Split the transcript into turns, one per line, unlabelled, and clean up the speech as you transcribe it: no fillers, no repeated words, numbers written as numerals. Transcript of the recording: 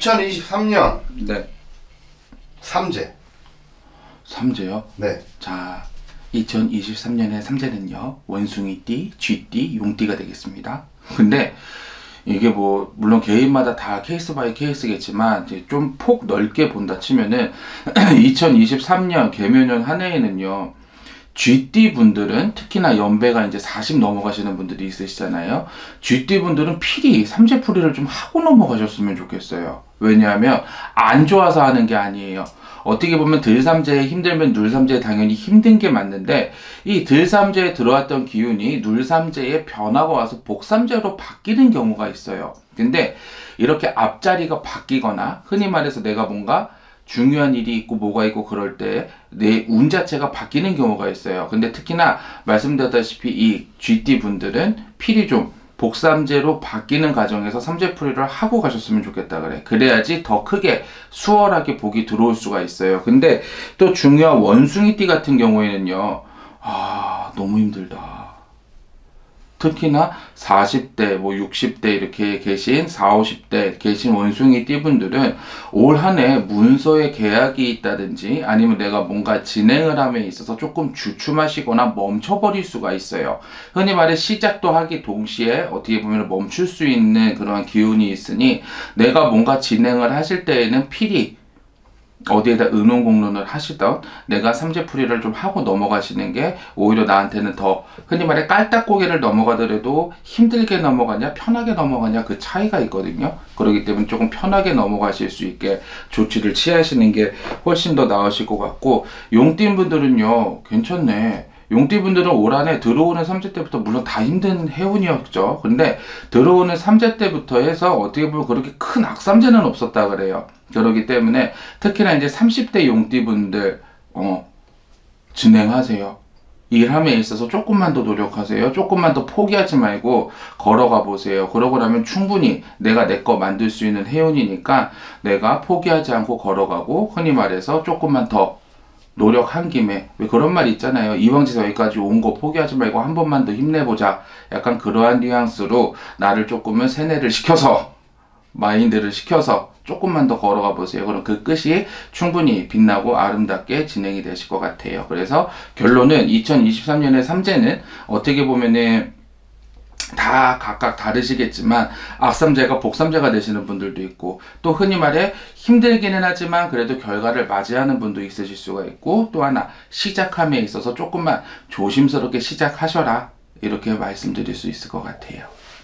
2023년
네.
삼재.
삼재요?
네.
자, 2023년의 삼재는요, 원숭이띠, 쥐띠, 용띠가 되겠습니다. 근데 이게 뭐 물론 개인마다 다 케이스 바이 케이스겠지만 이제 좀 폭 넓게 본다 치면은 2023년 개묘년 한 해에는요, 쥐띠 분들은 특히나 연배가 이제 40 넘어가시는 분들이 있으시잖아요. 쥐띠 분들은 필히 삼재풀이를 좀 하고 넘어가셨으면 좋겠어요. 왜냐하면 안 좋아서 하는 게 아니에요. 어떻게 보면 들삼재에 힘들면 눌삼재에 당연히 힘든 게 맞는데, 이 들삼재에 들어왔던 기운이 눌삼재에 변화가 와서 복삼재로 바뀌는 경우가 있어요. 근데 이렇게 앞자리가 바뀌거나 흔히 말해서 내가 뭔가 중요한 일이 있고 뭐가 있고 그럴 때 내 운 자체가 바뀌는 경우가 있어요. 근데 특히나 말씀드렸다시피 이 쥐띠 분들은 필히 좀 복삼재로 바뀌는 과정에서 삼재풀이를 하고 가셨으면 좋겠다 그래. 그래야지 더 크게 수월하게 복이 들어올 수가 있어요. 근데 또 중요한 원숭이띠 같은 경우에는요, 너무 힘들다. 특히나 40대, 뭐 60대 이렇게 계신 40, 50대 계신 원숭이 띠분들은 올 한 해 문서에 계약이 있다든지 아니면 내가 뭔가 진행을 함에 있어서 조금 주춤하시거나 멈춰버릴 수가 있어요. 흔히 말해 시작도 하기 동시에 어떻게 보면 멈출 수 있는 그런 기운이 있으니 내가 뭔가 진행을 하실 때에는 필히 어디에다 의논공론을 하시던 내가 삼재풀이를 좀 하고 넘어가시는 게 오히려 나한테는 더 흔히 말해 깔딱고개를 넘어가더라도 힘들게 넘어가냐 편하게 넘어가냐 그 차이가 있거든요. 그렇기 때문에 조금 편하게 넘어가실 수 있게 조치를 취하시는 게 훨씬 더 나으실 것 같고, 용띠 분들은요 괜찮네. 용띠분들은 올 한해 들어오는 삼재 때부터 물론 다 힘든 해운이었죠. 근데 들어오는 삼재 때부터 해서 어떻게 보면 그렇게 큰 악삼재는 없었다 그래요. 그렇기 때문에 특히나 이제 30대 용띠분들 진행하세요. 일함에 있어서 조금만 더 노력하세요. 조금만 더 포기하지 말고 걸어가 보세요. 그러고 나면 충분히 내가 내 거 만들 수 있는 해운이니까 내가 포기하지 않고 걸어가고, 흔히 말해서 조금만 더 노력한 김에, 왜 그런 말이 있잖아요. 이왕지서 여기까지 온 거 포기하지 말고 한 번만 더 힘내보자. 약간 그러한 뉘앙스로 나를 조금은 세뇌를 시켜서, 마인드를 시켜서 조금만 더 걸어가 보세요. 그럼 그 끝이 충분히 빛나고 아름답게 진행이 되실 것 같아요. 그래서 결론은 2023년의 삼재는 어떻게 보면은 다 각각 다르시겠지만 악삼재가 복삼재가 되시는 분들도 있고, 또 흔히 말해 힘들기는 하지만 그래도 결과를 맞이하는 분도 있으실 수가 있고, 또 하나 시작함에 있어서 조금만 조심스럽게 시작하셔라, 이렇게 말씀드릴 수 있을 것 같아요.